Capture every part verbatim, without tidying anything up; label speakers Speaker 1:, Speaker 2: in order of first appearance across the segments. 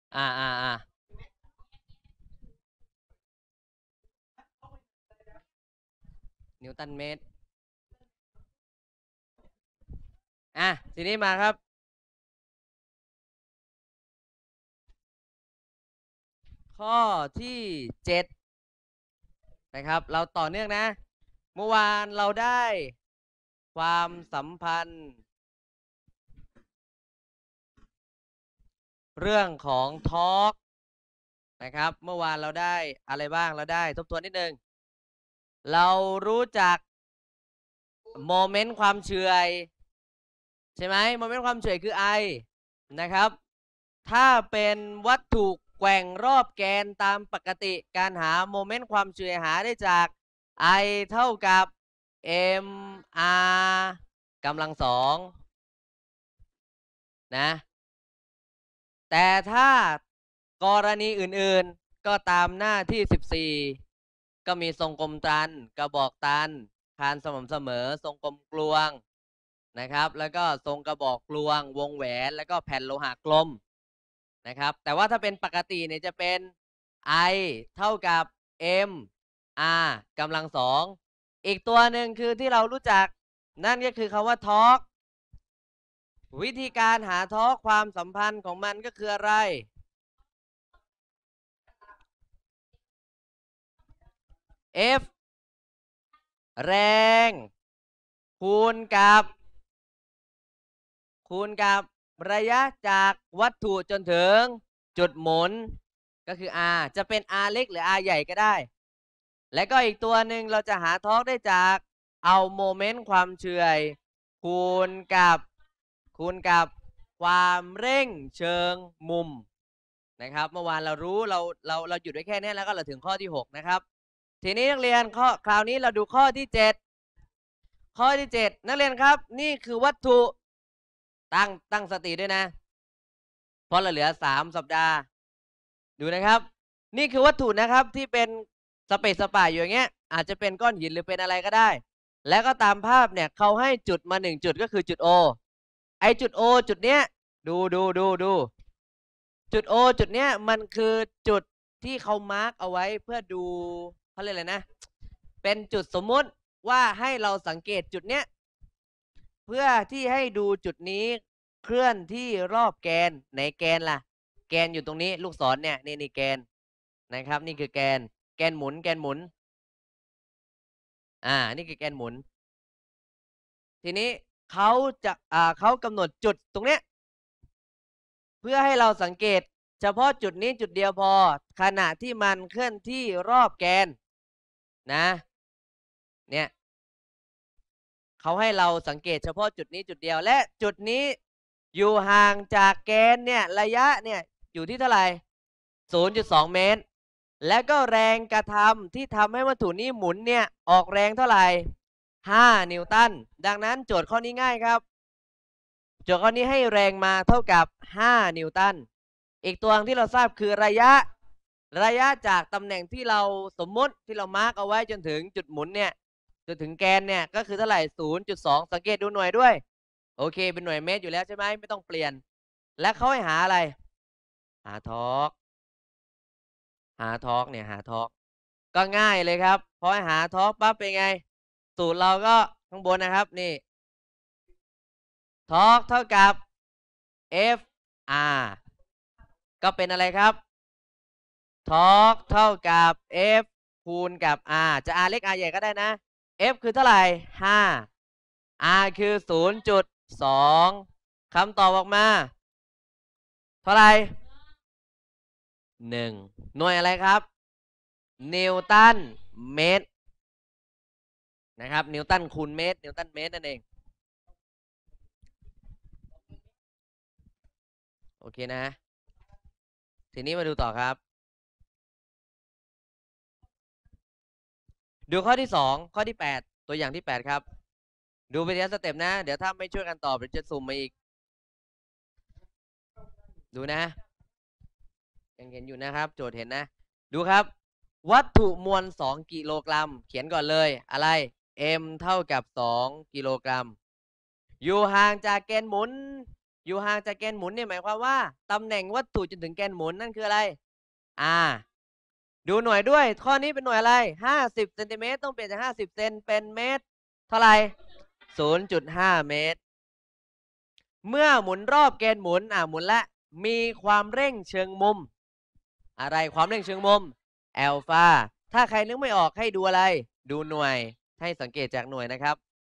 Speaker 1: อ่าอ่าอ่านิวตันเมตรอ่ะทีนี้มาครับข้อที่เจ็ดนะครับเราต่อเนื่องนะเมื่อวานเราได้ความสัมพันธ์เรื่องของทอร์กนะครับเมื่อวานเราได้อะไรบ้างเราได้ทบทวนนิดนึงเรารู้จักโมเมนต์ความเฉื่อยใช่ไหมโมเมนต์ความเฉื่อยคือ I นะครับถ้าเป็นวัตถุแกว่งรอบแกนตามปกติการหาโมเมนต์ความเฉื่อยหาได้จาก I เท่ากับ mr กำลังสองนะแต่ถ้ากรณีอื่นๆก็ตามหน้าที่สิบสี่ก็มีทรงกลมตันกระบอกตันคานสม่ำเสมอทรงกลมกลวงนะครับแล้วก็ทรงกระบอกกลวงวงแหวนแล้วก็แผ่นโลหะกลมนะครับแต่ว่าถ้าเป็นปกติเนี่ยจะเป็น I เท่ากับ m r กำลังสองอีกตัวหนึ่งคือที่เรารู้จักนั่นก็คือคำว่าทอร์กวิธีการหาทอร์กความสัมพันธ์ของมันก็คืออะไร F แรงคูณกับคูณกับระยะจากวัตถุจนถึงจุดหมุนก็คือ R จะเป็น R เล็กหรือ R ใหญ่ก็ได้และก็อีกตัวหนึ่งเราจะหาทอร์กได้จากเอาโมเมนต์ความเฉื่อยคูณกับคูณกับความเร่งเชิงมุมนะครับเมื่อวานเรารู้เราเราเราหยุดไว้แค่นี้แล้วก็เราถึงข้อที่หกนะครับทีนี้นักเรียนข้อคราวนี้เราดูข้อที่เจ็ดข้อที่เจ็ดนักเรียนครับนี่คือวัตถุตั้งตั้งสติด้วยนะเพราะเราเหลือสามสัปดาห์ดูนะครับนี่คือวัตถุนะครับที่เป็นสเปซสปาอยู่อย่างเงี้ยอาจจะเป็นก้อนหินหรือเป็นอะไรก็ได้แล้วก็ตามภาพเนี่ยเขาให้จุดมาหนึ่งจุดก็คือจุด O ไอจุด O จุดเนี้ยดูดูดูดูจุด O จุดเนี้ยมันคือจุดที่เขามาร์กเอาไว้เพื่อดูเขาเรียกอะไรนะเป็นจุดสมมุติว่าให้เราสังเกตจุดเนี้ยเพื่อที่ให้ดูจุดนี้เคลื่อนที่รอบแกนไหนแกนล่ะแกนอยู่ตรงนี้ลูกศรเนี่ยนี่นี่แกนนะครับนี่คือแกนแกนหมุนแกนหมุนอ่านี่คือแกนหมุนทีนี้เขาจะอ่าเขากำหนดจุดตรงเนี้ยเพื่อให้เราสังเกตเฉพาะจุดนี้จุดเดียวพอขณะที่มันเคลื่อนที่รอบแกนนะเนี่ยเขาให้เราสังเกตเฉพาะจุดนี้จุดเดียวและจุดนี้อยู่ห่างจากแกนเนี่ยระยะเนี่ยอยู่ที่เท่าไหร่ ศูนย์จุดสอง เมตรแล้วก็แรงกระทำที่ทำให้วัตถุนี้หมุนเนี่ยออกแรงเท่าไหร่ห้านิวตันดังนั้นโจทย์ข้อนี้ง่ายครับโจทย์ข้อนี้ให้แรงมาเท่ากับห้านิวตันอีกตัวที่เราทราบคือระยะระยะจากตำแหน่งที่เราสมมติที่เรามาร์กเอาไว้จนถึงจุดหมุนเนี่ยจนถึงแกนเนี่ยก็คือเท่าไหร่ ศูนย์จุดสอง สังเกตดูหน่วยด้วยโอเคเป็นหน่วยเมตรอยู่แล้วใช่ไหมไม่ต้องเปลี่ยนและเขาให้หาอะไรหาทอร์กหาทอร์กเนี่ยหาทอร์กก็ง่ายเลยครับพอให้หาทอร์กปั๊บเป็นไงสูตรเราก็ข้างบนนะครับนี่ทอร์กเท่ากับ F R ก็เป็นอะไรครับทอร์กเท่ากับ F คูณกับ R จะ R เล็ก R ใหญ่ก็ได้นะ F คือเท่าไหร่ห้า R คือ ศูนย์จุดสอง คำตอบออกมาเท่าไหร่หนึ่งหน่วยอะไรครับนิวตันเมตรนะครับนิวตันคูณเมตรนิวตันเมตรนั่นเองโอเคนะทีนี้มาดูต่อครับดูข้อที่สองข้อที่แปดตัวอย่างที่แปดครับดูไปทีละสเต็ปนะเดี๋ยวถ้าไม่ช่วยกันตอบเดี๋ยวจะสุ่มมาอีกดูนะยังเห็นอยู่นะครับโจทย์เห็นนะดูครับวัตถุมวลสองกิโลกรัมเขียนก่อนเลยอะไร m เท่ากับสองกิโลกรัมอยู่ห่างจากแกนหมุนอยู่ห่างจากแกนหมุนเนี่ยหมายความว่าตำแหน่งวัตถุจนถึงแกนหมุนนั่นคืออะไรอ่าดูหน่วยด้วยข้อนี้เป็นหน่วยอะไรห้าสิบเซนติเมตรต้องเปลี่ยนจากห้าสิบเซนเป็นเมตรเท่าไหร่ศูนย์จุดห้าเมตรเมื่อหมุนรอบแกนหมุนอ่าหมุนละมีความเร่งเชิงมุมอะไรความเร่งเชิงมุมแอลฟาถ้าใครนึกไม่ออกให้ดูอะไรดูหน่วยให้สังเกตจากหน่วยนะครับ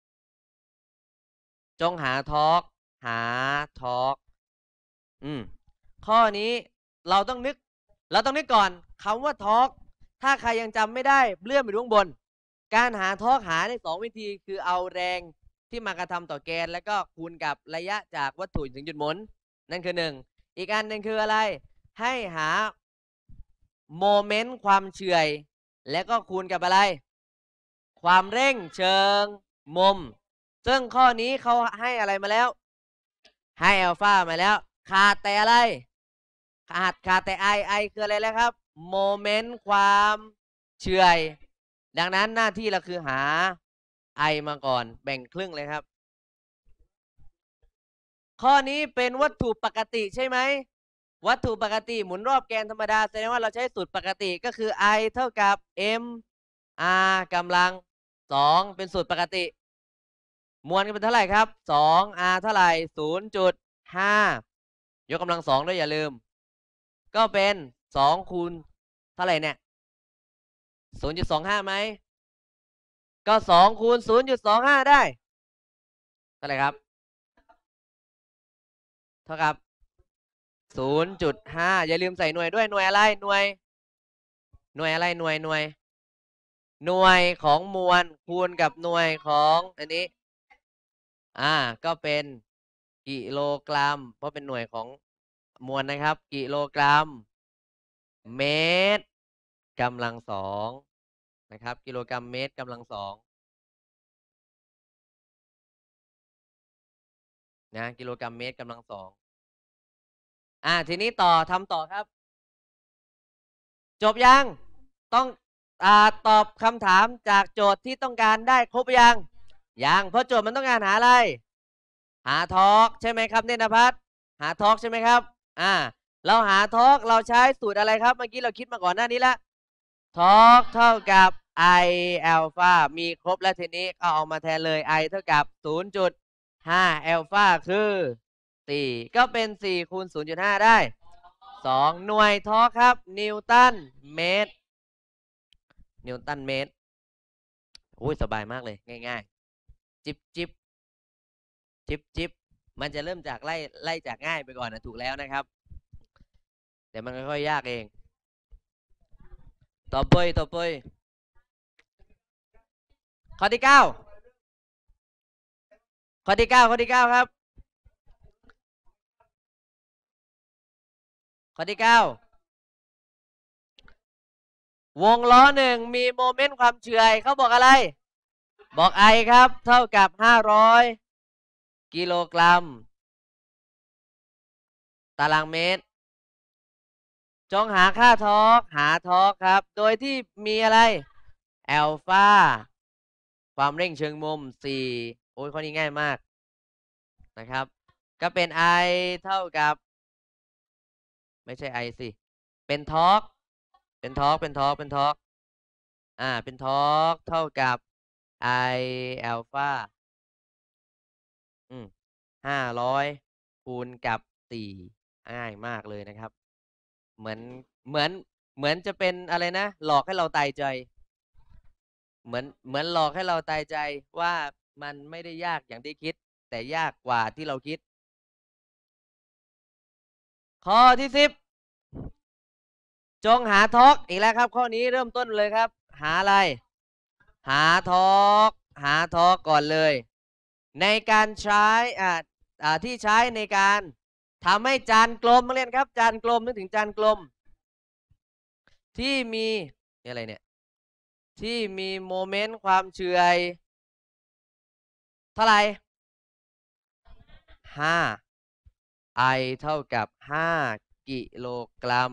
Speaker 1: จงหาทอร์กหาทอร์กอืมข้อนี้เราต้องนึกเราต้องนึกก่อนคำว่าทอร์กถ้าใครยังจำไม่ได้เลื่อนไปดูข้างบนการหาทอร์กหาได้สองวิธีคือเอาแรงที่มากระทำต่อแกนแล้วก็คูณกับระยะจากวัตถุถึงจุดหมุนนั่นคือหนึ่งอีกอันหนึ่งคืออะไรให้หาโมเมนต์ความเฉื่อยแล้วก็คูณกับอะไรความเร่งเชิงมุมซึ่งข้อนี้เขาให้อะไรมาแล้วให้อัลฟามาแล้วขาดแต่อะไรขาดขาดแต่ไอไอคืออะไรแล้วครับโมเมนต์ความเฉื่อยดังนั้นหน้าที่เราคือหาไอมาก่อนแบ่งครึ่งเลยครับข้อนี้เป็นวัตถุปกติใช่ไหมวัตถุปกติหมุนรอบแกนธรรมดาแสดงว่าเราใช้สูตรปกติก็คือ I เท่ากับ m r กำลังสองเป็นสูตรปกติมวลกันเป็นเท่าไหร่ครับสอง r เท่าไหร่ ศูนย์จุดห้า ยกกำลังสองด้วยอย่าลืมก็เป็นสองคูณเท่าไหร่เนี่ย ศูนย์จุดสองห้า ไหมก็สองคูณ ศูนย์จุดสองห้า ได้เท่าไหร่ครับเท่ากับ ศูนย์จุดห้า อย่าลืมใส่หน่วยด้วยหน่วยอะไรหน่วยหน่วยอะไรหน่วยหน่วยหน่วยของมวลคูณกับหน่วยของอันนี้อ่าก็เป็นกิโลกรัมเพราะเป็นหน่วยของมวลนะครับกิโลกรัมเมตรกำลังสองนะครับกิโลกรัมเมตรกำลังสองนะกิโลกรัมเมตรกำลังสองอ่าทีนี้ต่อทำต่อครับจบยังต้องอ่าตอบคำถามจากโจทย์ที่ต้องการได้ครบยังยังเพราะโจทย์มันต้องการหาอะไรหาทอร์กใช่ไหมครับเนตรพัฒน์หาทอร์กใช่ไหมครับอ่าเราหาทอร์กเราใช้สูตรอะไรครับเมื่อกี้เราคิดมาก่อนหน้านี้ละทอร์กเท่ากับ I อัลฟามีครบแล้วทีนี้ก็เอามาแทนเลย I เท่ากับ ศูนย์จุดห้า อัลฟาคือสี่ก็เป็นสี่คูณ ศูนย์จุดห้า ได้สองหน่วยทอร์กครับนิวตันเมตรนิวตันเมตรโอ้ยสบายมากเลยง่ายๆจิบจิบจิบจิบมันจะเริ่มจากไล่ไล่จากง่ายไปก่อนนะถูกแล้วนะครับแต่มันค่อยๆยากเองต่อไปต่อไปข้อที่เก้าข้อที่เก้าข้อที่เก้าครับข้อที่เก้าวงล้อหนึ่งมีโมเมนต์ความเฉื่อยเขาบอกอะไรบอก I ครับเท่ากับห้าร้อยกิโลกรัมตารางเมตรจงหาค่าทอร์กหาทอร์กครับโดยที่มีอะไรอัลฟาความเร่งเชิงมุมสี่โอ้ยข้อนี้ง่ายมากนะครับก็เป็น I เท่ากับไม่ใช่ I สิเป็นทอร์กเป็นทอร์กเป็นทอร์กเป็นทอร์กอ่าเป็นทอร์กเท่ากับ I อัลฟาอืมห้าร้อยคูณกับสี่ง่ายมากเลยนะครับเหมือนเหมือนเหมือนจะเป็นอะไรนะหลอกให้เราตายใจเหมือนเหมือนหลอกให้เราตายใจว่ามันไม่ได้ยากอย่างที่คิดแต่ยากกว่าที่เราคิดข้อที่สิบจงหาทอร์กอีกแล้วครับข้อนี้เริ่มต้นเลยครับหาอะไรหาทอร์กหาทอร์กก่อนเลยในการใช้อ่าอ่าที่ใช้ในการทำให้จานกลมมาเรียนครับจานกลมนึกถึงจานกลมที่มีนี่อะไรเนี่ยที่มีโมเมนต์ความเฉื่อยเท่าไหร่ห้า I เท่ากับห้ากิโลกรัม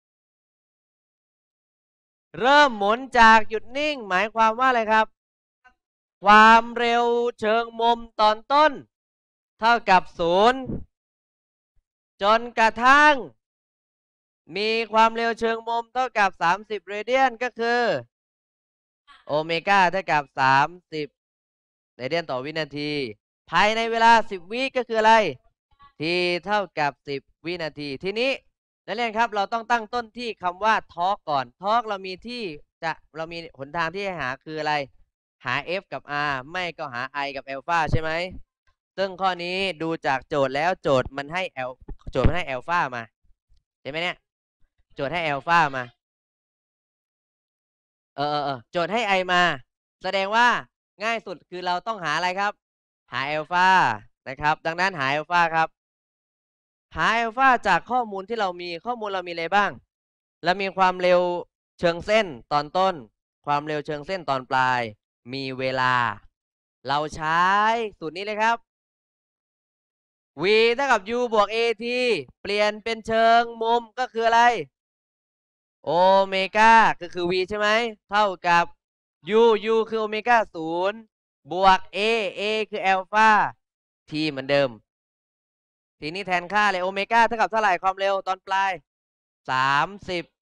Speaker 1: เริ่มหมุนจากหยุดนิ่งหมายความว่าอะไรครับความเร็วเชิงมุมตอนต้นเท่ากับศูนย์จนกระทั่งมีความเร็วเชิงมุมเท่ากับสามสิบเรเดียนก็คือโอเมก้าเท่ากับสามสิบเรเดียนต่อวินาทีภายในเวลาสิบวิก็คืออะไร t เท่ากับสิบวินาทีทีนี้นักเรียนครับเราต้องตั้งต้นที่คำว่าทอร์กก่อนทอร์กเรามีที่จะเรามีหนทางที่ให้หาคืออะไรหา f กับ r ไม่ก็หา i กับ อัลฟาใช่ไหมซึ่งข้อนี้ดูจากโจทย์แล้วโจทย์มันให้ l โจทย์มันให้อัลฟามาใช่ไหมเนี่ยโจทย์ให้อัลฟามาเออเออโจทย์ให้ i มาแสดงว่าง่ายสุดคือเราต้องหาอะไรครับหาอัลฟานะครับดังนั้นหาอัลฟาครับหาอัลฟาจากข้อมูลที่เรามีข้อมูลเรามีอะไรบ้างเรามีความเร็วเชิงเส้นตอนต้นความเร็วเชิงเส้นตอนปลายมีเวลาเราใช้สูตรนี้เลยครับ v เท่ากับ u บวก at เปลี่ยนเป็นเชิงมุมก็คืออะไรโอเมก้าก็คือ v ใช่ไหมเท่ากับ u u คือโอเมก้าศูนย์บวก a a คืออัลฟา t เหมือนเดิมทีนี้แทนค่าเลยโอเมก้าเท่ากับเท่าไหร่ความเร็วตอนปลายสามสิบ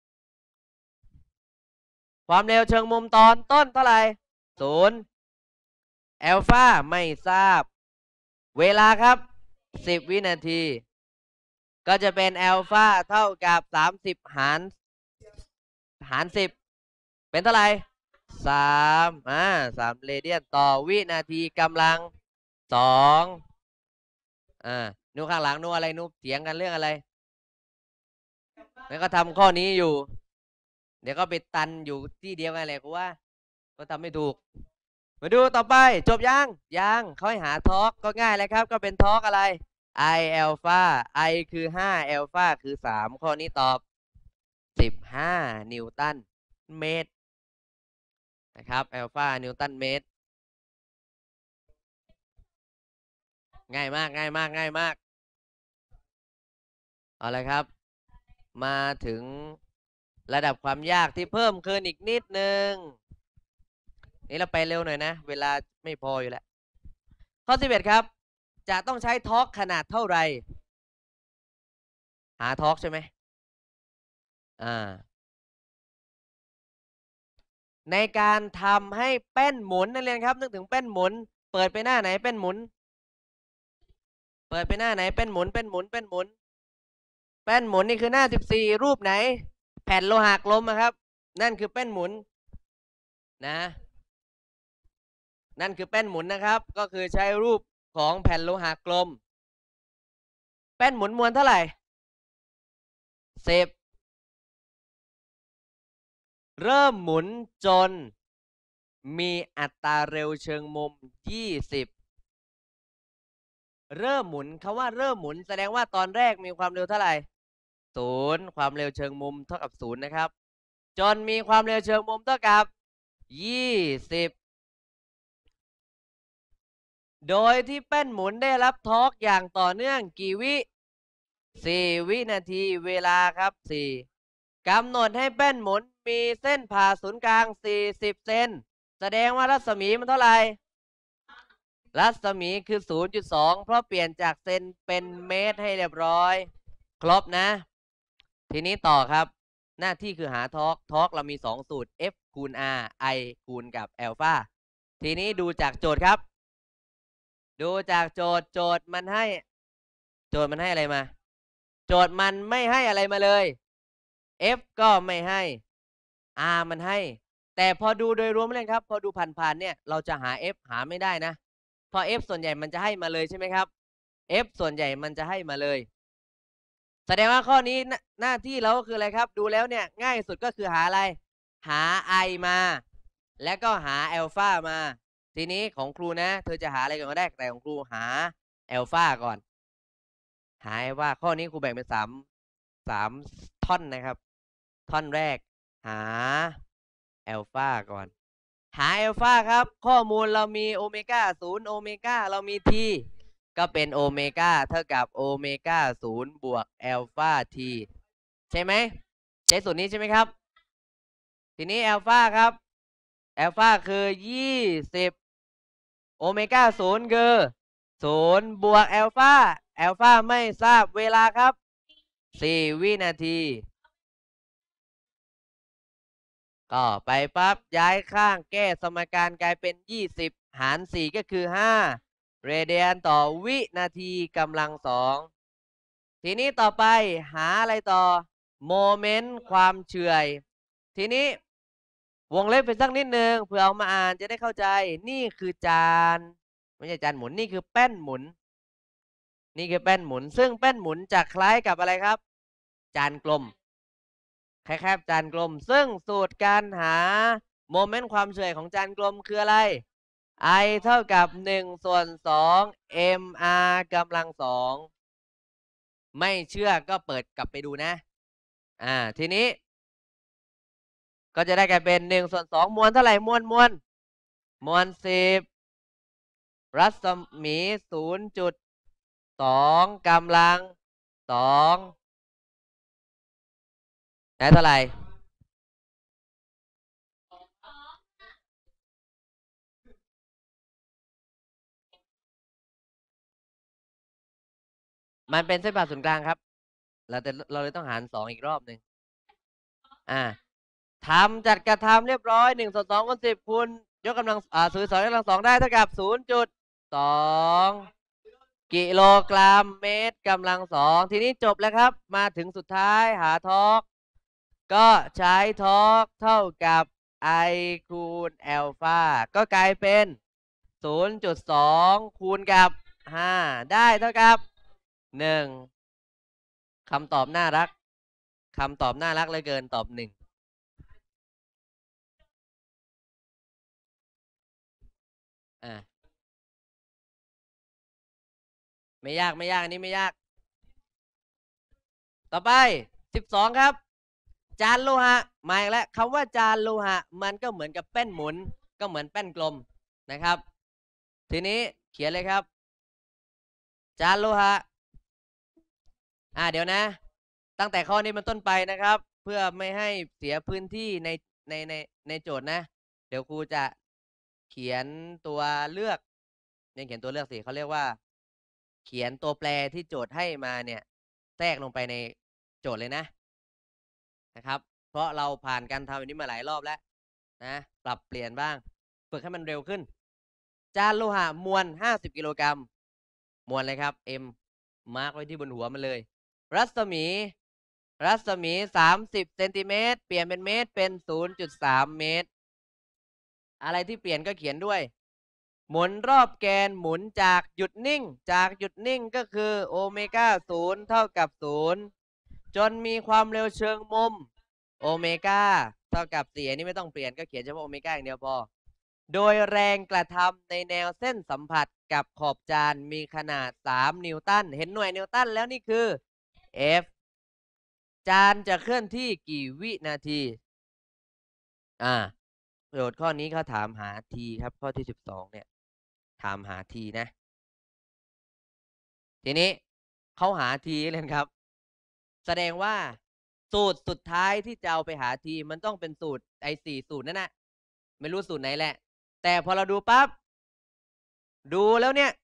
Speaker 1: ความเร็วเชิงมุมตอนต้นเท่าไหร่ศูนย์อัลฟาไม่ทราบเวลาครับสิบวินาทีก็จะเป็นอัลฟาเท่ากับสามสิบหารหารสิบเป็นเท่าไหร่สามอ่าสามเรเดียนต่อวินาทีกำลังสองอ่านูข้างหลังนูอะไรนูเถียงกันเรื่องอะไรแล้วก็ทำข้อนี้อยู่ เดี๋ยวก็ไปตันอยู่ที่เดียวกันแหละกูว่าก็ทำไม่ถูกมาดูต่อไปจบยังยังเขาให้หาทอร์กก็ง่ายเลยครับก็เป็นทอร์กอะไร i อัลฟา i คือห้าอัลฟาคือสามข้อนี้ตอบสิบห้านิวตันเมตรนะครับอัลฟานิวตันเมตรง่ายมากง่ายมากง่ายมากเอาเลยครับมาถึงระดับความยากที่เพิ่มขึ้นอีกนิดนึงนี่เราไปเร็วหน่อยนะเวลาไม่พออยู่แล้วข้อสิบเอ็ดครับจะต้องใช้ทอร์กขนาดเท่าไหร่หาทอร์กใช่ไหมอ่าในการทำให้แป้นหมุนนักเรียนครับนึกถึงแป้นหมุนเปิดไปหน้าไหนแป้นหมุนเปิดไปหน้าไหนแป้นหมุนแป้นหมุนแป้นหมุนแป้นหมุนนี่คือหน้าสิบสี่รูปไหนแผ่นโลหะกลมนะครับนั่นคือแป้นหมุนนะนั่นคือแป้นหมุนนะครับก็คือใช้รูปของแผ่นโลหะกลมแป้นหมุนมวลเท่าไหร่สิบเริ่มหมุนจนมีอัตราเร็วเชิงมุมยี่สิบเริ่มหมุนคำว่าเริ่มหมุนแสดงว่าตอนแรกมีความเร็วเท่าไหร่ศูนย์ความเร็วเชิงมุมเท่ากับศูนย์นะครับจนมีความเร็วเชิงมุมเท่ากับยี่สิบโดยที่แป้นหมุนได้รับทอร์กอย่างต่อเนื่องกี่วิสี่วินาทีเวลาครับสี่กำหนดให้แป้นหมุนมีเส้นผ่าศูนย์กลางสี่สิบเซนแสดงว่ารัศมีมันเท่าไหร่รัศมีคือ ศูนย์จุดสอง เพราะเปลี่ยนจากเซนเป็นเมตรให้เรียบร้อยครบนะทีนี้ต่อครับหน้าที่คือหาทอร์กทอร์กเรามีสองสูตร F คูณ R I คูณกับอัลฟาทีนี้ดูจากโจทย์ครับดูจากโจทย์โจทย์มันให้โจทย์มันให้อะไรมาโจทย์มันไม่ให้อะไรมาเลย F ก็ไม่ให้ R มันให้แต่พอดูโดยรวมเลยครับพอดูผ่านๆเนี่ยเราจะหา F หาไม่ได้นะเพราะ F ส่วนใหญ่มันจะให้มาเลยใช่ไหมครับ F ส่วนใหญ่มันจะให้มาเลยแสดงว่าข้อนี้หน้าที่เราก็คืออะไรครับดูแล้วเนี่ยง่ายสุดก็คือหาอะไรหา I มาแล้วก็หาอัลฟามาทีนี้ของครูนะเธอจะหาอะไรก่อนก็ได้แต่ของครูหาอัลฟาก่อนหาว่าข้อนี้ครูแบ่งเป็นสามสามท่อนนะครับท่อนแรกหาอัลฟาก่อนหาอัลฟาครับข้อมูลเรามีโอเมก้าศูนย์โอเมก้าเรามีทีก็เป็นโอเมก้าเท่ากับโอเมก้าศูนย์บวกอัลฟาทีใช่ไหมใช้สูตรนี้ใช่ไหมครับทีนี้อัลฟาครับอัลฟาคือยี่สิบโอเมก้าศูนย์คือศูนย์บวกอัลฟาอัลฟาไม่ทราบเวลาครับสี่วินาทีก็ไปปั๊บย้ายข้างแก้สมการกลายเป็นยี่สิบหารสี่ก็คือห้าเรเดียนต่อวินาทีกำลังสองทีนี้ต่อไปหาอะไรต่อโมเมนต์ความเฉื่อยทีนี้วงเล็บไปสักนิดนึงเพื่อเอามาอ่านจะได้เข้าใจนี่คือจานไม่ใช่จานหมุนนี่คือแป้นหมุนนี่คือแป้นหมุนซึ่งแป้นหมุนจะคล้ายกับอะไรครับจานกลมคล้ายๆจานกลมซึ่งสูตรการหาโมเมนต์ความเฉื่อยของจานกลมคืออะไร I เท่ากับหนึ่งส่วนสอง mr กำลังสองไม่เชื่อก็เปิดกลับไปดูนะอ่าทีนี้ก็จะได้กลายเป็นหนึ่งส่วนสองมวลเท่าไหร่มวลมวลมวลสิบรัศมีศูนย์จุดสองกำลังสองได้เท่าไหร่มันเป็นเส้นผ่าศูนย์กลางครับเราจะเราเลยต้องหารสองอีกรอบหนึ่งอ่าทำจัดกระทำเรียบร้อยหนึ่งส่วนสองคูณสิบคูณยกกำลังอ่าศูนย์สองยกกำลังสองได้เท่ากับศูนย์จุดสองกิโลกรัมเมตรกำลังสองทีนี้จบแล้วครับมาถึงสุดท้ายหาทอร์กก็ใช้ทอร์กเท่ากับ I คูณอัลฟาก็กลายเป็น ศูนย์จุดสอง คูณกับห้าได้เท่ากับหนึ่งคำตอบน่ารักคำตอบน่ารักเหลือเกินตอบหนึ่งอ่าไม่ยากไม่ยากอันนี้ไม่ยากต่อไปสิบสองครับจานโลหะมาอีกแล้วคำว่าจานโลหะมันก็เหมือนกับแป้นหมุนก็เหมือนแป้นกลมนะครับทีนี้เขียนเลยครับจานโลหะอ่าเดี๋ยวนะตั้งแต่ข้อนี้เป็นต้นไปนะครับเพื่อไม่ให้เสียพื้นที่ในในในในโจทย์นะเดี๋ยวครูจะเขียนตัวเลือกยังเขียนตัวเลือกสิเขาเรียกว่าเขียนตัวแปรที่โจทย์ให้มาเนี่ยแทรกลงไปในโจทย์เลยนะนะครับเพราะเราผ่านการทำแบบนี้มาหลายรอบแล้วนะปรับเปลี่ยนบ้างฝึกให้มันเร็วขึ้นจานโลหะมวลห้าสิบกิโลกรัมมวลเลยครับ M มาร์กไว้ที่บนหัวมันเลยรัศมีรัศมีสามสิบเซนติเมตรเปลี่ยนเป็นเมตรเป็น ศูนย์จุดสาม เมตรอะไรที่เปลี่ยนก็เขียนด้วยหมุนรอบแกนหมุนจากหยุดนิ่งจากหยุดนิ่งก็คือโอเมก้าศูนย์เท่ากับศูนย์จนมีความเร็วเชิงมุมโอเมก้าเท่ากับสี่อันนี้ไม่ต้องเปลี่ยนก็เขียนเฉพาะโอเมก้าอย่างเดียวพอโดยแรงกระทำในแนวเส้นสัมผัสกับขอบจานมีขนาดสามนิวตันเห็นหน่วยนิวตันแล้วนี่คือ F จานจะเคลื่อนที่กี่วินาทีอ่าโจทย์ข้อนี้เขาถามหา t ครับข้อที่สิบสองเนี่ยถามหา t นะทีนี้เขาหา t เลยครับแสดงว่าสูตรสุดท้ายที่จะเอาไปหา t มันต้องเป็นสูตรไอ้สี่สูตรนั่นนะไม่รู้สูตรไหนแหละแต่พอเราดูปั๊บดูแล้วเนี่ย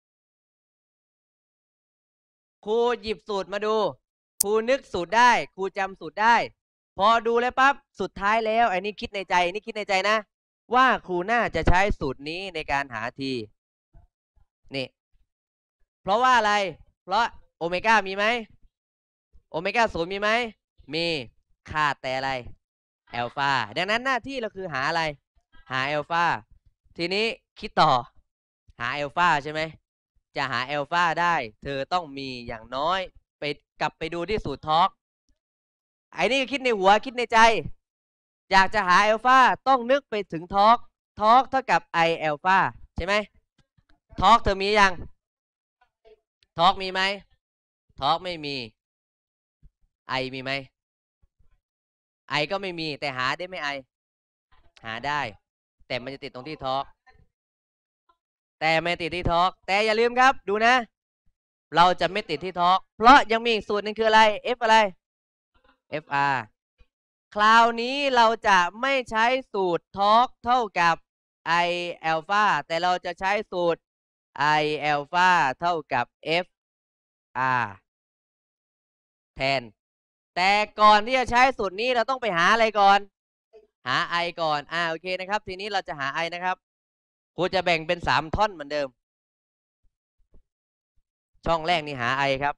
Speaker 1: ครูหยิบสูตรมาดูครูนึกสูตรได้ครูจำสูตรได้พอดูแล้วปั๊บสุดท้ายแล้วไอ้นี่คิดในใจนี่คิดในใจนะว่าครูน่าจะใช้สูตรนี้ในการหา t นี่เพราะว่าอะไรเพราะโอเมก้ามีไหมโอเมก้าศูนย์มีไหมมีขาดแต่อะไรแอลฟาดังนั้นหน้าที่เราคือหาอะไรหาแอลฟาทีนี้คิดต่อหาแอลฟาใช่ไหมจะหาแอลฟาได้เธอต้องมีอย่างน้อยไปกลับไปดูที่สูตรทอร์กไอ้นี่คิดในหัวคิดในใจอยากจะหาแอลฟาต้องนึกไปถึงทอร์กทอร์กเท่ากับ I แอลฟาใช่ไหมทอร์กเธอมียังทอร์กมีไหมทอร์กไม่มีไอมีไหมไอก็ไม่มีแต่หาได้ไหมไอหาได้แต่มันจะติดตรงที่ทอร์กแต่ไม่ติดที่ทอร์กแต่อย่าลืมครับดูนะเราจะไม่ติดที่ทอร์กเพราะยังมีอีกสูตรหนึ่งคืออะไร F อะไร เอฟ อาร์ คราวนี้เราจะไม่ใช้สูตรทอร์กเท่ากับ I แอลฟาแต่เราจะใช้สูตร I แอลฟาเท่ากับ F R แทนแต่ก่อนที่จะใช้สูตรนี้เราต้องไปหาอะไรก่อนหา i ก่อนอ่าโอเคนะครับทีนี้เราจะหา i นะครับครูจะแบ่งเป็นสามท่อนเหมือนเดิมช่องแรกนี่หา i ครับ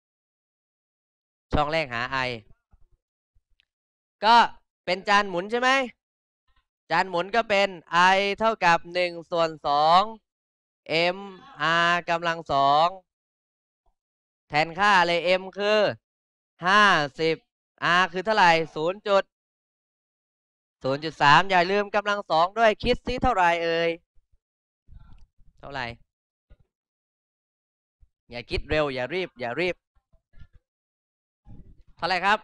Speaker 1: ช่องแรกหา i ก็เป็นจานหมุนใช่ไหมจานหมุนก็เป็น i เท่ากับหนึ่งส่วนสอง m r กำลังสองแทนค่าเลย m คือห้าสิบ r คือเท่าไหร่ศูนย์จุดศูนย์จุดสามอย่าลืมกำลังสองด้วยคิดซิเท่าไหร่เอ่ยเท่าไหร่อย่าคิดเร็วอย่ารีบอย่ารีบเท่าไหร่ครับ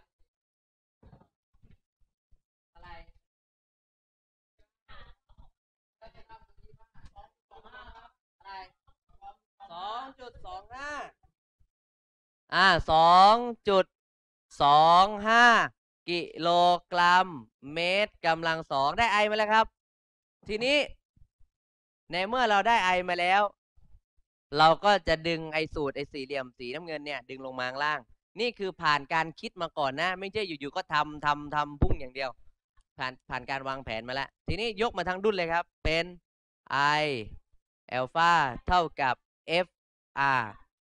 Speaker 1: สองจุดสองห้าอ่าสองจุดสองห้ากิโลกรัมเมตรกำลังสองได้ไอมาแล้วครับทีนี้ในเมื่อเราได้ไอมาแล้วเราก็จะดึงไอสูตรไอสี่เหลี่ยมสีน้ำเงินเนี่ยดึงลงมาข้างล่างนี่คือผ่านการคิดมาก่อนนะไม่ใช่อยู่ๆก็ทำทำทำพุ่งอย่างเดียวผ่านผ่านการวางแผนมาแล้วทีนี้ยกมาทั้งดุลเลยครับเป็น i อัลฟาเท่ากับ f r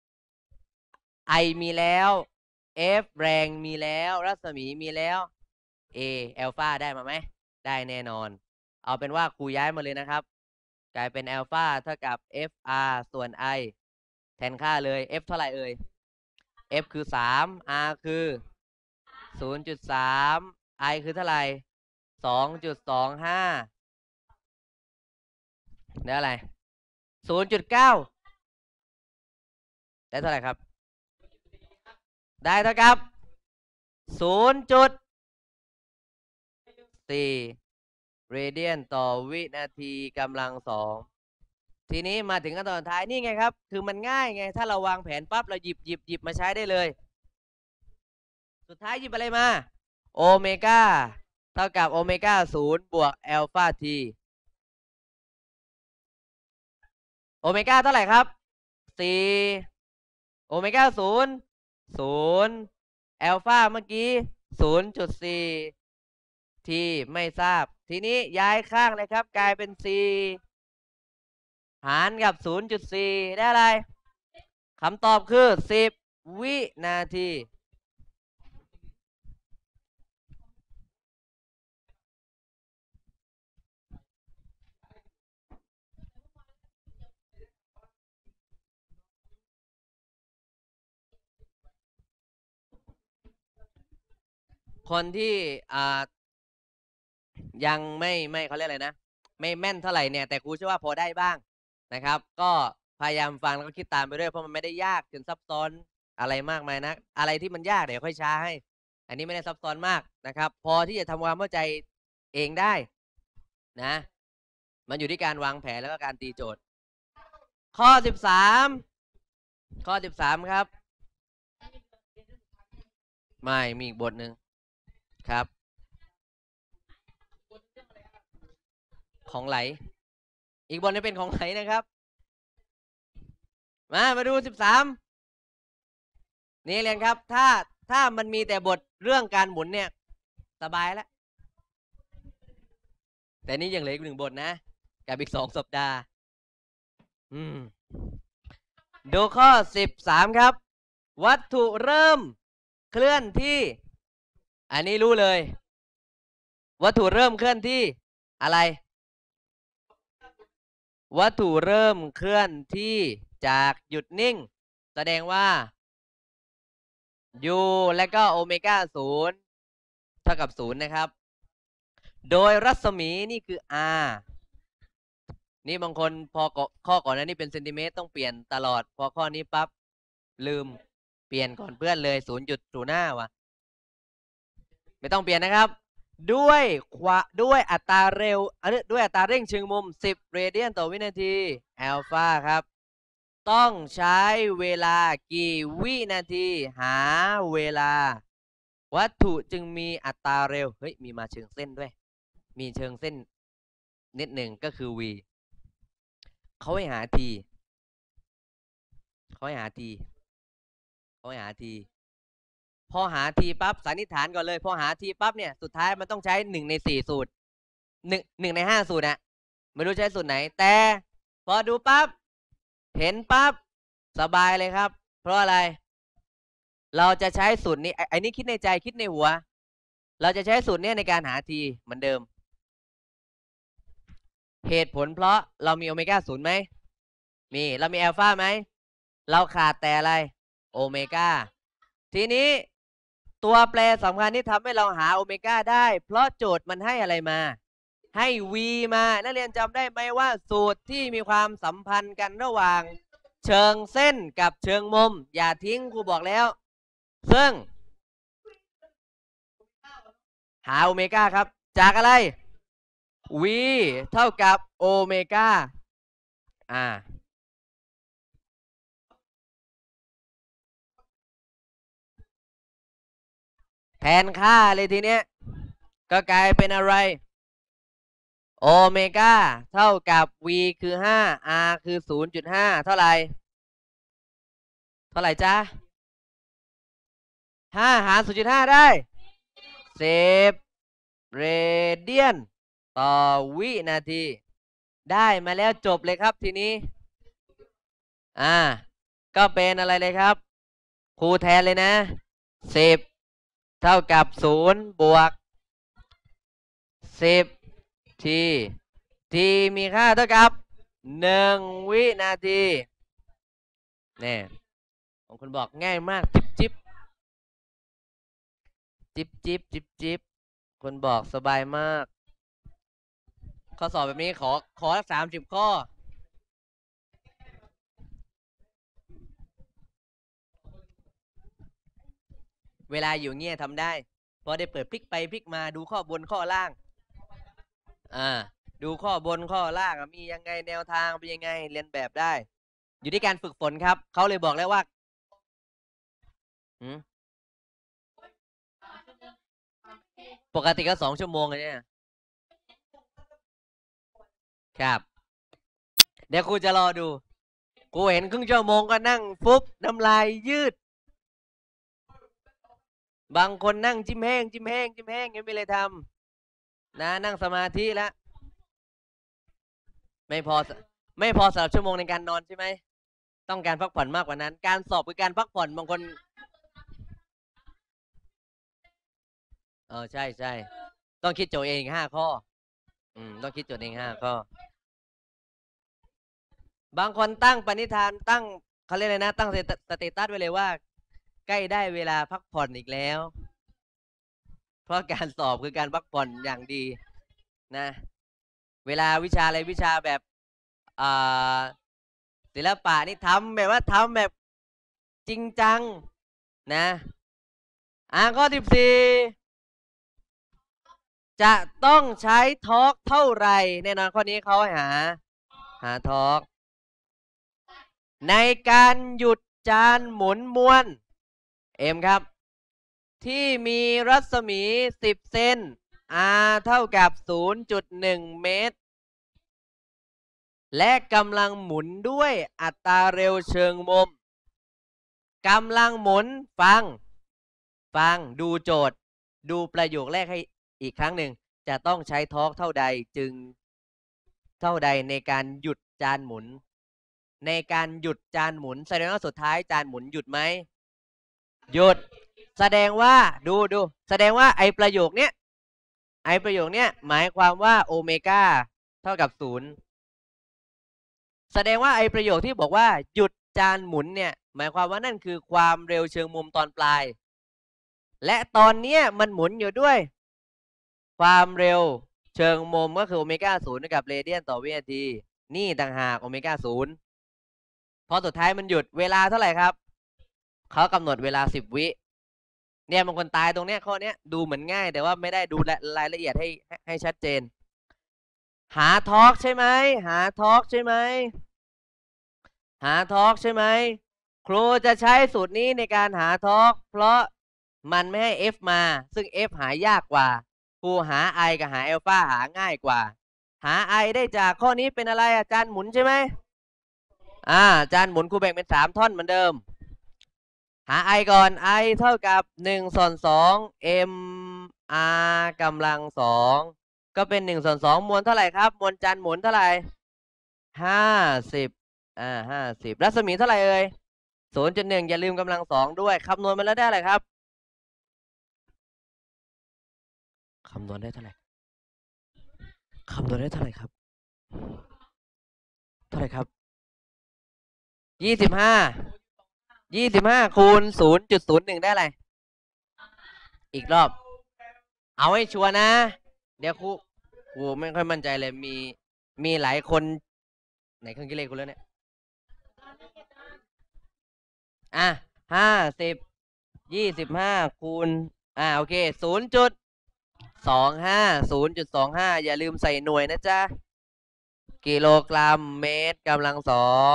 Speaker 1: i มีแล้ว f แรงมีแล้วรัศมีมีแล้ว a อัลฟาได้มาไหมได้แน่นอนเอาเป็นว่าครูย้ายมาเลยนะครับกลายเป็นอัลฟาเท่ากับ fr ส่วน i แทนค่าเลย f เท่าไหร่เอ่ย f คือสาม r คือ ศูนย์จุดสาม i คือเท่าไหร่ สองจุดสองห้า ได้อะไร ศูนย์จุดเก้า ได้เท่าไหร่ครับได้เท่ากับ ศูนย์จุดสี่ เรเดียนต่อวินาทีกำลังสองทีนี้มาถึงขั้นตอนสุดท้ายนี่ไงครับคือมันง่ายไงถ้าเราวางแผนปั๊บเราหยิบหยิบหยิบมาใช้ได้เลยสุดท้ายหยิบอะไรมาโอเมก้าเท่ากับโอเมก้าศูนย์บวกอัลฟาทีโอเมก้าเท่าไหร่ครับสี่โอเมก้าศูนย์ศูนย์อัลฟาเมื่อกี้ศูนย์จุดสี่ทีไม่ทราบทีนี้ย้ายข้างเลยครับกลายเป็นสี่หารกับ ศูนย์จุดสี่ ได้อะไรคำตอบคือสิบวินาทีคนที่อ่ายังไม่ไม่เขาเรียกอะไรนะไม่แม่นเท่าไหร่เนี่ยแต่ครูเชื่อว่าพอได้บ้างนะครับก็พยายามฟังแล้วก็คิดตามไปด้วยเพราะมันไม่ได้ยากจนซับซ้อนอะไรมากมายนะอะไรที่มันยากเดี๋ยวค่อยช้าให้อันนี้ไม่ได้ซับซ้อนมากนะครับพอที่จะทำความเข้าใจเองได้นะมันอยู่ที่การวางแผนแล้วก็การตีโจทย์ข้อสิบสามข้อสิบสามครับไม่มีอีกบทหนึ่งครับของไหลอีกบทนึงเป็นของไหลนะครับมามาดูสิบสามนี่เรียนครับถ้าถ้ามันมีแต่บทเรื่องการหมุนเนี่ยสบายแล้วแต่นี่ยังเหลืออีกหนึ่งบทนะกับอีกสองสัปดาห์อืมดูข้อสิบสามครับวัตถุเริ่มเคลื่อนที่อันนี้รู้เลยวัตถุเริ่มเคลื่อนที่อะไรวัตถุเริ่มเคลื่อนที่จากหยุดนิ่งแสดงว่า u และก็โอเมก้าศูนย์เท่ากับศูนย์นะครับโดยรัศมีนี่คือ r นี่บางคนพอข้อก่อนนั้นนี่เป็นเซนติเมตรต้องเปลี่ยนตลอดพอข้อนี้ปั๊บลืมเปลี่ยนก่อนเพื่อนเลย ศูนย์จุดศูนย์ห้า ว่ะไม่ต้องเปลี่ยนนะครับด้วยควาด้วยอัตราเร็วด้วยอัตราเร่งเชิงมุมสิบเรเดียนต่อวินาทีอัลฟาครับต้องใช้เวลากี่วินาทีหาเวลาวัตถุจึงมีอัตราเร็วเฮ้ยมีมาเชิงเส้นด้วยมีเชิงเส้นนิดหนึ่งก็คือ v เขาให้หาทีเขาให้หาทีเขาให้หาทีพอหาทีปั๊บสันนิษฐานก่อนเลยพอหาทีปั๊บเนี่ยสุดท้ายมันต้องใช้หนึ่งในสี่สูตรหนึ่งหนึ่งในห้าสูตรนะไม่รู้ใช้สูตรไหนแต่พอดูปั๊บเห็นปั๊บสบายเลยครับเพราะอะไรเราจะใช้สูตรนี้ไอ้นี่คิดในใจคิดในหัวเราจะใช้สูตรนี้ในการหาทีเหมือนเดิมเหตุผลเพราะเรามีโอเมก้าศูนย์ไหมมีเรามีอัลฟาไหมเราขาดแต่อะไรโอเมก้าทีนี้ตัวแปรสำคัญที่ทำให้เราหาโอเมก้าได้เพราะโจทย์มันให้อะไรมาให้ v มานักเรียนจำได้ไหมว่าสูตรที่มีความสัมพันธ์กันระหว่างเชิงเส้นกับเชิงมุมอย่าทิ้งครูบอกแล้วซึ่งหาโอเมก้าครับจากอะไร v เท่ากับโอเมก้าอ่าแทนค่าเลยทีเนี้ยก็กลายเป็นอะไรโอเมก้าเท่ากับ v คือห้า r คือ ศูนย์จุดห้า เท่าไหร่เท่าไหร่จ๊ะห้าหาร ศูนย์จุดห้า ได้สิบเรเดียนต่อวินาทีได้มาแล้วจบเลยครับทีนี้อ่าก็เป็นอะไรเลยครับครูแทนเลยนะสิบเท่ากับศูนย์บวกสิบทีทีมีค่าเท่ากับหนึ่งวินาทีนี่ของคุณบอกง่ายมากจิบจิบจิบจิบจิบจิบคุณบอกสบายมากข้อสอบแบบนี้ขอขอสามสิบข้อเวลาอยู่เงี้ยทำได้พอได้เปิดพลิกไปพลิกมาดูข้อบนข้อล่างอ่าดูข้อบนข้อล่างมียังไงแนวทางเป็นยังไงเรียนแบบได้อยู่ที่การฝึกฝนครับเขาเลยบอกแล้วว่าปกติก็สองชั่วโมงเลยเนี่ยครับเดี๋ยวครูจะรอดูครูเห็นครึ่งชั่วโมงก็นั่งฟุบน้ำลายยืดบางคนนั่งจิ้มแห้งจิ้มแห้งจิ้มแห้งยังไม่เลยทำนะนั่งสมาธิแล้วไม่พอไม่พอสำหรับชั่วโมงในการนอนใช่ไหมต้องการพักผ่อนมากกว่านั้นการสอบคือการพักผ่อนบางคนเออใช่ใช่ต้องคิดโจทย์เองห้าข้ออืมต้องคิดโจทย์เองห้าข้อบางคนตั้งปณิธานตั้งเขาเรียกอะไรนะตั้งสเตตัสไว้เลยว่าใกล้ได้เวลาพักผ่อนอีกแล้วเพราะการสอบคือการพักผ่อนอย่างดีนะเวลาวิชาอะไรวิชาแบบอ่าศิลปะนี่ทำแบบว่าทำแบบจริงจังนะอ่าข้อสิบสี่จะต้องใช้ทอร์กเท่าไหร่แน่นอนข้อนี้เขาหาหาทอร์กในการหยุดจานหมุนม้วนเอ็มครับที่มีรัศมีสิบเซน r เท่ากับ ศูนย์จุดหนึ่ง เมตรและกำลังหมุนด้วยอัตราเร็วเชิงมุมกำลังหมุนฟังฟังดูโจทย์ดูประโยคแรกให้อีกครั้งหนึ่งจะต้องใช้ทอร์กเท่าใดจึงเท่าใดในการหยุดจานหมุนในการหยุดจานหมุนแสดงว่าสุดท้ายจานหมุนหยุดไหมหยุดแสดงว่าดูดูแสดงว่าไอประโยคเนี้ยไอประโยคเนี้ยหมายความว่าโอเมก้าเท่ากับศูนย์แสดงว่าไอประโยคที่บอกว่าหยุดจานหมุนเนี่ยหมายความว่านั่นคือความเร็วเชิงมุมตอนปลายและตอนนี้มันหมุนอยู่ด้วยความเร็วเชิงมุมก็คือโอเมก้าศูนย์กับเรเดียนต่อวินาทีนี่ต่างหากโอเมก้าศูนย์พอสุดท้ายมันหยุดเวลาเท่าไหร่ครับเขากำหนดเวลาสิบวิเนี่ยบางคนตายตรงเนี้ยข้อเนี้ยดูเหมือนง่ายแต่ว่าไม่ได้ดูรายละเอียดให้ให้ชัดเจนหาทอร์กใช่ไหมหาทอร์กใช่ไหมหาทอร์กใช่ไหมครูจะใช้สูตรนี้ในการหาทอร์กเพราะมันไม่ให้ f มาซึ่ง f หายากกว่าครูหา i กับหาอัลฟาหาง่ายกว่าหา i ได้จากข้อนี้เป็นอะไรอาจารย์หมุนใช่ไหมอ่าอาจารย์หมุนครูแบ่งเป็นสามท่อนเหมือนเดิมหา I ก่อน I เท่ากับหนึ่งส่วนสอง m r กำลังสองก็เป็นหนึ่งส่วนสองมวลเท่าไหร่ครับมวลจันทร์หมุนเท่าไหร่ห้าสิบอ่าห้าสิบรัศมีเท่าไหร่เอ่ยศูนย์จุดหนึ่งอย่าลืมกำลังสองด้วยคำนวณมาแล้วได้อะไรครับคำนวณได้เท่าไหร่คำนวณได้เท่าไหร่ครับเท่าไหร่ครับยี่สิบห้ายี่สิบห้าคูณศูนย์จุดศูนย์หนึ่งได้อะไรอีกรอบเอาให้ชัวร์นะเดี๋ยวครูครูไม่ค่อยมั่นใจเลยมีมีหลายคนไหนเครื่องคิดเลขกูแล้วเนี่ยอ่ะห้าสิบยี่สิบห้าคูณอ่าโอเคศูนย์จุดสองห้าศูนย์จุดสองห้าอย่าลืมใส่หน่วยนะจ๊ะกิโลกรัมเมตรกำลังสอง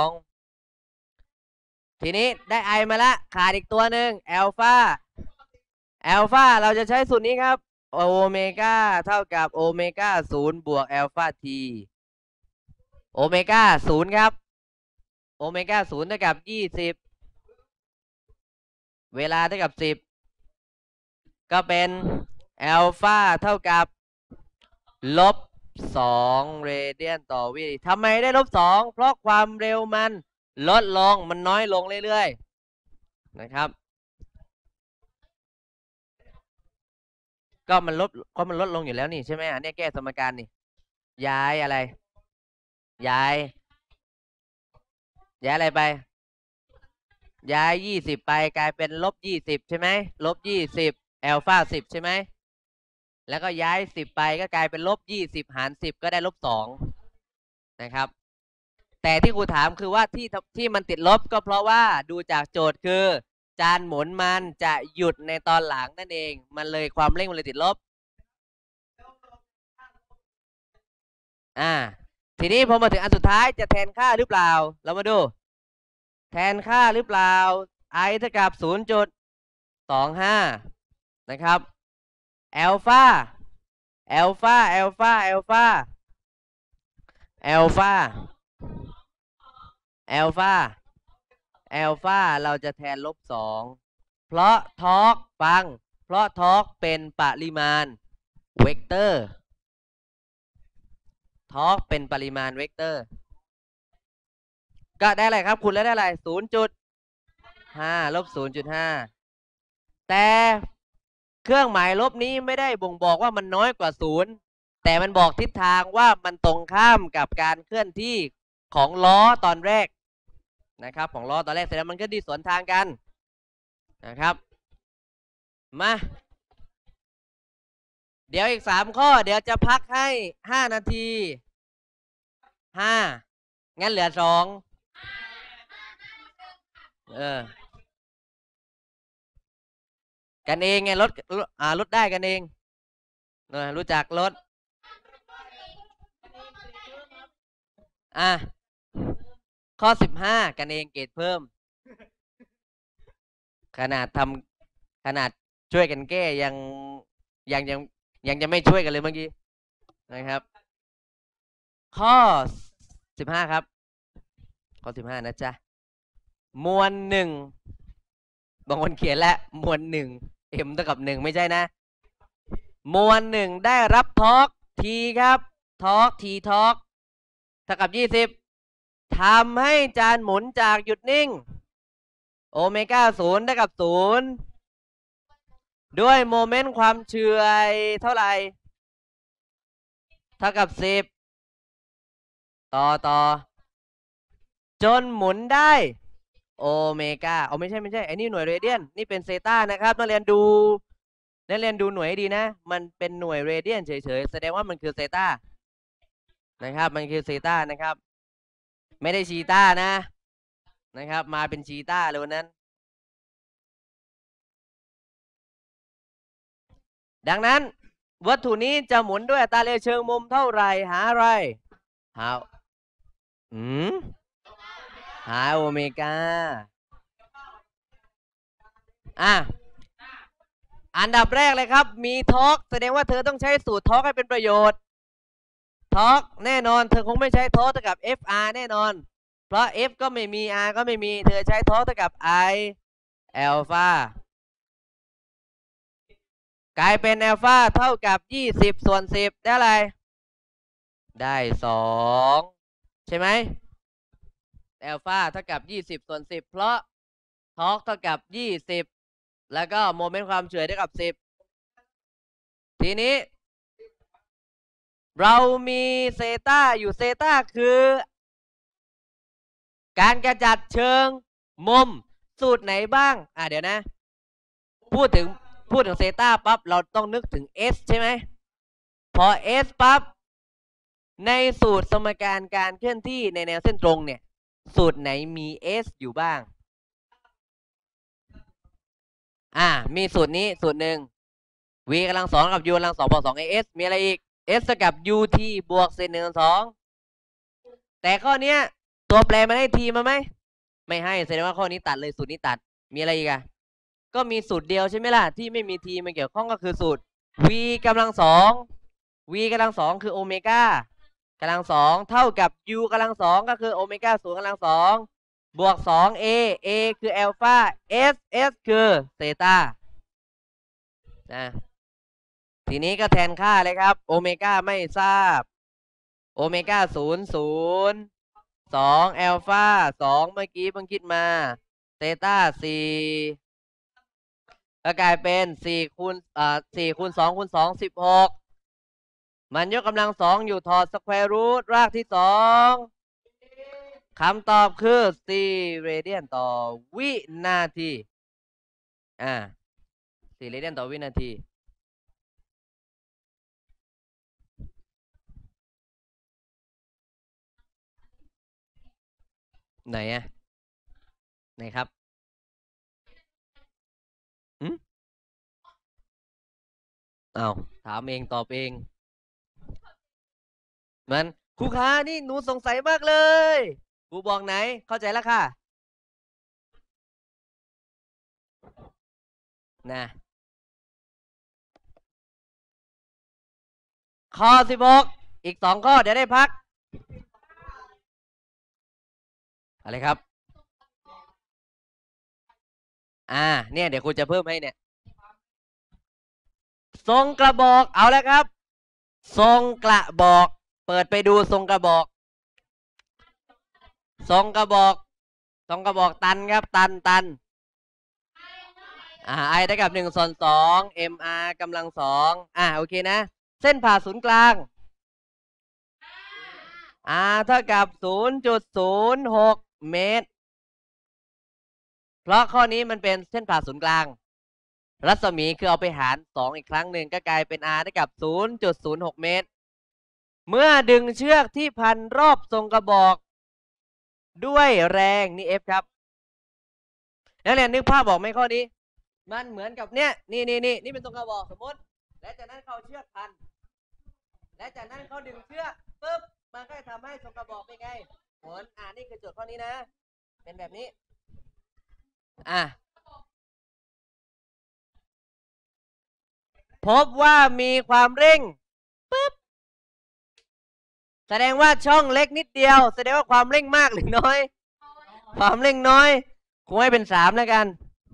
Speaker 1: ทีนี้ได้ไอมาละขาดอีกตัวหนึ่งแอลฟาแอลฟาเราจะใช้สูตรนี้ครับโอเมก้าเท่ากับโอเมก้าศูนย์บวกแอลฟาทีโอเมก้าศูนย์ครับโอเมก้าศูนย์เท่ากับยี่สิบเวลาเท่ากับสิบก็เป็นแอลฟาเท่ากับลบสองเรเดียนต่อวินาทีทำไมได้ลบสองเพราะความเร็วมันลดลงมันน้อยลงเรื่อยๆนะครับก็มันลดก็มันลดลงอยู่แล้วนี่ใช่ไหมอันนี้แก้สมการนี่ย้ายอะไรย้ายย้ายอะไรไปย้ายยี่สิบไปกลายเป็นลบยี่สิบใช่ไหมลบยี่สิบแอลฟาสิบใช่ไหมแล้วก็ย้ายสิบไปก็กลายเป็นลบยี่สิบหารสิบก็ได้ลบสองนะครับแต่ที่ครูถามคือว่าที่ที่มันติดลบก็เพราะว่าดูจากโจทย์คือจานหมุนมันจะหยุดในตอนหลังนั่นเองมันเลยความเร่งมันเลยติดลบอ่าทีนี้พอมาถึงอันสุดท้ายจะแทนค่าหรือเปล่าเรามาดูแทนค่าหรือเปล่า i เท่ากับ ศูนย์จุดสองห้า นะครับแอลฟาแอลฟาแอลฟาแอลฟาแอลฟาแอลฟาแอลฟาเราจะแทนลบสองเพราะทอร์กฟังเพราะทอร์กเป็นปริมาณเวกเตอร์ทอร์กเป็นปริมาณเวกเตอร์ก็ได้อะไรครับคุณแล้วได้อะไร ศูนย์จุดห้า ลบ ศูนย์จุดห้า แต่เครื่องหมายลบนี้ไม่ได้บ่งบอกว่ามันน้อยกว่าศูนย์แต่มันบอกทิศทางว่ามันตรงข้ามกับการเคลื่อนที่ของล้อตอนแรกนะครับของล้อตอนแรกเสร็จแล้วมันก็ดีสวนทางกันนะครับมาเดี๋ยวอีกสามข้อเดี๋ยวจะพักให้ห้านาทีห้างั้นเหลือสองเออกันเองไงลดอ่าลดได้กันเองเออรู้จักลดอ่ะข้อสิบห้ากันเองเกรดเพิ่มขนาดทำขนาดช่วยกันแก้ยังยังยังยังจะไม่ช่วยกันเลยเมื่อกี้นะครับข้อสิบห้าครับข้อสิบห้านะจ๊ะมวลหนึ่งบางคนเขียนแล้วมวลหนึ่ง m เท่ากับหนึ่งไม่ใช่นะมวลหนึ่งได้รับทอร์ก t ครับทอร์ก t ทอร์กเท่ากับยี่สิบทำให้จานหมุนจากหยุดนิ่งโอเมก้าศูนย์ได้กับศูนย์ด้วยโมเมนต์ความเฉื่อยเท่าไหร่เท่ากับสิบต่อต่อจนหมุนได้โอเมก้าเอาไม่ใช่ไม่ใช่ไอ้นี่หน่วยเรเดียนนี่เป็นเซต้านะครับนักเรียนดูนักเรียนดูหน่วยดีนะมันเป็นหน่วยเรเดียนเฉยๆแสดงว่ามันคือเซต้านะครับมันคือเซต้านะครับไม่ได้ชีต้านะนะครับมาเป็นชีต้าเลยวันนั้นดังนั้นวัตถุนี้จะหมุนด้วยอัตราเร็วเชิงมุมเท่าไหร่หาอะไรหาอืมหาโอเมก้าอ่ะอันดับแรกเลยครับมีทอร์กแสดงว่าเธอต้องใช้สูตรทอร์กให้เป็นประโยชน์ทอร์กแน่นอนเธอคงไม่ใช้ทอร์กเท่ากับ เอฟ อาร์ แน่นอนเพราะ F ก็ไม่มี R ก็ไม่มีเธอใช้ทอร์กเท่ากับ I แอลฟากลายเป็นแอลฟาเท่ากับยี่สิบส่วนสิบได้อะไรได้สองใช่ไหมแอลฟาเท่ากับยี่สิบส่วนสิบเพราะทอร์กเท่ากับยี่สิบแล้วก็โมเมนต์ความเฉื่อยเท่ากับสิบทีนี้เรามีเซตาอยู่เซตาคือการกระจัดเชิงมุมสูตรไหนบ้างอ่ะเดี๋ยวนะพูดถึงพูดถึงเซตาปั๊บเราต้องนึกถึง S ใช่ไหมพอ S ปั๊บในสูตรสมการการเคลื่อนที่ในแนวเส้นตรงเนี่ยสูตรไหนมี S อยู่บ้างอ่ะมีสูตรนี้สูตรหนึ่ง v กำลังสองกับ u กำลังสองบวกสอง s มีอะไรอีก s เท่ากับ ut บวกเศษหนึ่งสองแต่ข้อเนี้ยตัวแปรมันให้ t มาไหมไม่ให้แสดงว่าข้อนี้ตัดเลยสูตรนี้ตัดมีอะไรอีกอะก็มีสูตรเดียวใช่ไหมล่ะที่ไม่มี t มันเกี่ยวข้องก็คือสูตร v กำลังสอง v กำลังสองคือโอเมก้ากำลังสองเท่ากับ u กำลังสองก็คือโอเมก้าศูนย์กำลังสองบวกสอง a a คืออัลฟา s s คือเซตานะทีนี้ก็แทนค่าเลยครับโอเมก้าไม่ทราบโอเมก้าศูนย์ศูนย์สองอัลฟาสองเมื่อกี้เพิ่งคิดมาเซตาสี่ก็กลายเป็นสี่คูณอ่าสี่คูณสองคูณสองสิบหกมันยกกำลังสองอยู่ถอดสแควร์รูทรากที่สองคำตอบคือสี่เรเดียนต่อวินาทีอ่าสี่เรเดียนต่อวินาทีไหนอะไหนครับอืมอ้าวถามเองตอบเองมันครูคะนี่หนูสงสัยมากเลยครูบอกไหนเข้าใจแล้วค่ะนะข้อสิบหกอีกสองข้อเดี๋ยวได้พักอะไรครับอ่าเนี่ยเดี๋ยวครูจะเพิ่มให้เนี่ยทรงกระบอกเอาแล้วครับทรงกระบอกเปิดไปดูทรงกระบอกทรงกระบอกทรงกระบอกตันครับตันตันอ่าไอเท่ากับหนึ่งส่วนสอง mr กำลังสองอ่าโอเคนะเส้นผ่าศูนย์กลาง r เท่ากับ ศูนย์จุดศูนย์หก เมตรเพราะข้อนี้มันเป็นเส้นผ่าศูนย์กลางรัศมีคือเอาไปหารสองอีกครั้งหนึ่งก็กลายเป็น r เท่ากับ ศูนย์จุดศูนย์หก เมตรเมื่อดึงเชือกที่พันรอบทรงกระบอกด้วยแรงนี่ F ครับแล้วเนี่ยนึกภาพบอกไหมข้อนี้มันเหมือนกับเนี่ยนี่นี่นี่นี่เป็นทรงกระบอกสมมติและจากนั้นเขาเชือกพันและจากนั้นเขาดึงเชือกปุ๊บมันก็จะทำให้ทรงกระบอกเป็นไงหมุนอ่านี่คือโจทย์ข้อนี้นะเป็นแบบนี้อ่ะพบว่ามีความเร่งปุ๊บแสดงว่าช่องเล็กนิดเดียวแสดงว่าความเร่งมากหรือน้อยความเร่งน้อยคงให้เป็นสามแล้วกัน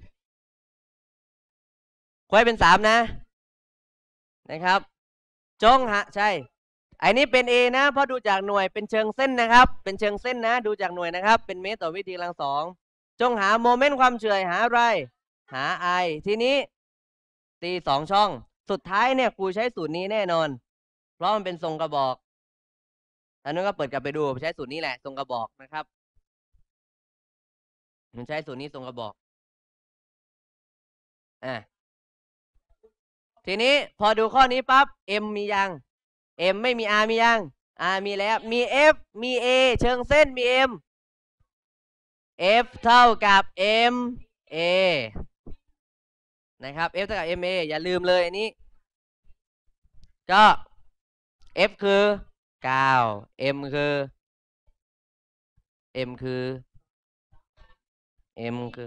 Speaker 1: คงให้เป็นสามนะนะครับจงฮะใช่อันนี้เป็น A นะเพราะดูจากหน่วยเป็นเชิงเส้นนะครับเป็นเชิงเส้นนะดูจากหน่วยนะครับเป็นเมตรต่อวิธีกำลังสองจงหาโมเมนต์ความเฉื่อยหาอะไรหา I ทีนี้ตีสองช่องสุดท้ายเนี่ยครูใช้สูตรนี้แน่นอนเพราะมันเป็นทรงกระบอกอันนั้นก็เปิดกลับไปดูใช้สูตรนี้แหละทรงกระบอกนะครับมันใช้สูตรนี้ทรงกระบอกอ่ะทีนี้พอดูข้อนี้ปั๊บ M มียัง M ไม่มี R มียัง R มีแล้วมี F มี A เชิงเส้นมี M F เท่ากับ M A นะครับ F เท่ากับ M A อย่าลืมเลยอันนี้ก็ F คือเก้า M คือ M คือ M คือ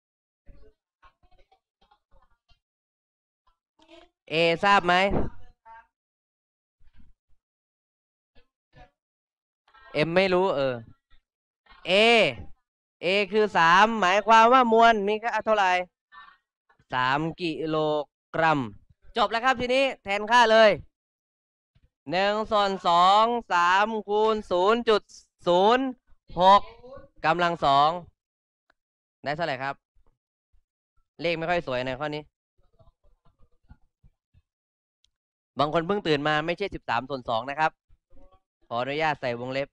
Speaker 1: A ทราบไหม M ไม่รู้เออ A A คือสามหมายความว่ามวลมีค่าเท่าไหร่สามกิโลกรัมจบแล้วครับทีนี้แทนค่าเลยหนึ่งส่วนสองสามคูณศูนย์จุดศูนย์หกกำลังสองได้เท่าไหร่ครับเลขไม่ค่อยสวยในข้อนี้บางคนเพิ่งตื่นมาไม่ใช่สิบสามส่วนสองนะครับขออนุญาตใส่วงเล็บ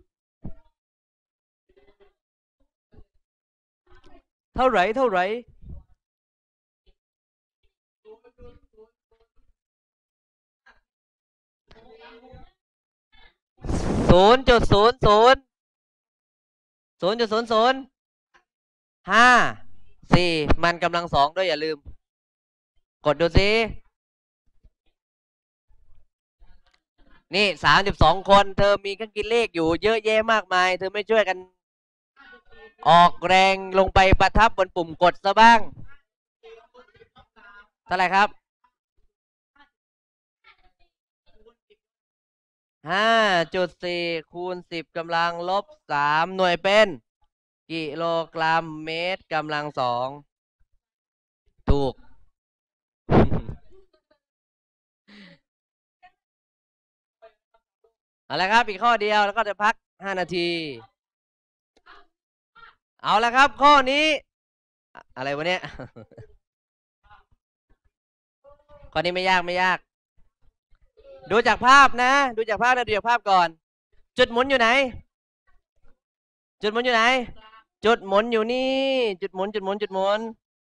Speaker 1: เท่าไหร่เท่าไหร่ศูนย์จุดศูนย์ศูนย์ศูนย์จุดศูนย์ศูนย์ห้าสี่มันกำลังสองด้วยอย่าลืมกดดูสินี่สามสิบสองคนเธอมีเครื่องคิดเลขอยู่เยอะแยะมากมายเธอไม่ช่วยกันออกแรงลงไปประทับบนปุ่มกดซะบ้างเท่าไหร่ครับห้าจุดสี่คูณสิบกำลังลบสามหน่วยเป็นกิโลกรัมเมตรกำลังสองถูกเอาละครับอีกข้อเดียวแล้วก็จะพักห้านาทีเอาละครับข้อนี้อะไรวะเนี่ยข้อนี้ไม่ยากไม่ยากดูจากภาพนะดูจากภาพนะดูจากภาพก่อนจุดหมุนอยู่ไหนจุดหมุนอยู่ไหนจุดหมุนอยู่นี่จุดหมุนจุดหมุนจุดหมุน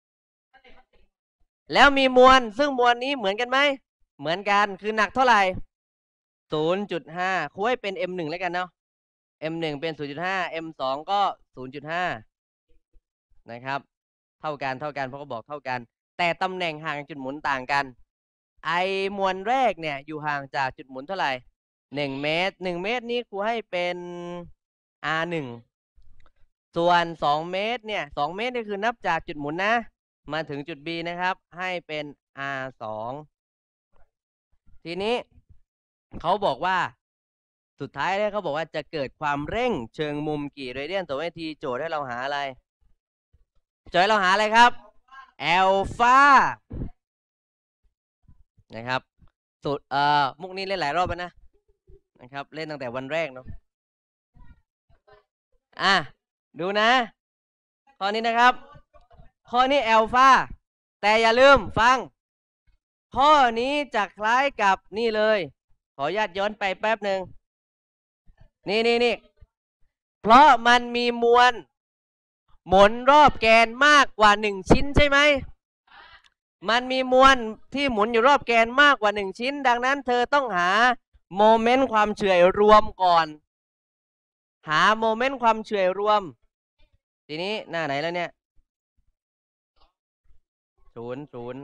Speaker 1: แล้วมีมวลซึ่งมวลนี้เหมือนกันไหมเหมือนกันคือหนักเท่าไหร่ ศูนย์จุดห้า คุยเป็น เอ็ม หนึ่ง แล้วกันเนาะ เอ็ม หนึ่ง เป็น ศูนย์จุดห้า เอ็ม สอง ก็ ศูนย์จุดห้า นะครับเท่ากันเท่ากันเพราะเขาบอกเท่ากันแต่ตำแหน่งห่างจุดหมุนต่างกันไอมวลแรกเนี่ยอยู่ห่างจากจุดหมุนเท่าไหร่หนึ่งเมตรหนึ่งเมตรนี้ครูให้เป็น อาร์ หนึ่ง ส่วนสองเมตรเนี่ยสองเมตรนี่คือนับจากจุดหมุนนะมาถึงจุด B นะครับให้เป็น อาร์ สอง ทีนี้เขาบอกว่าสุดท้ายเลยเขาบอกว่าจะเกิดความเร่งเชิงมุมกี่เรเดียนต่อวินาทีโจทย์ให้เราหาอะไรโจทย์ให้เราหาอะไรครับแอลฟานะครับสุดเอ่อมุกนี้เล่นหลายรอบแล้วนะนะครับเล่นตั้งแต่วันแรกเนาะอ่ะดูนะข้อนี้นะครับข้อนี้แอลฟาแต่อย่าลืมฟังข้อนี้จะคล้ายกับนี่เลยขออนุญาตย้อนไปแป๊บหนึ่งนี่นี่นี่เพราะมันมีมวลหมุนรอบแกนมากกว่าหนึ่งชิ้นใช่ไหมมันมีมวลที่หมุนอยู่รอบแกนมากกว่าหนึ่งชิ้นดังนั้นเธอต้องหาโมเมนต์ความเฉื่อยรวมก่อนหาโมเมนต์ความเฉื่อยรวมทีนี้หน้าไหนแล้วเนี่ยศูนย์ศูนย์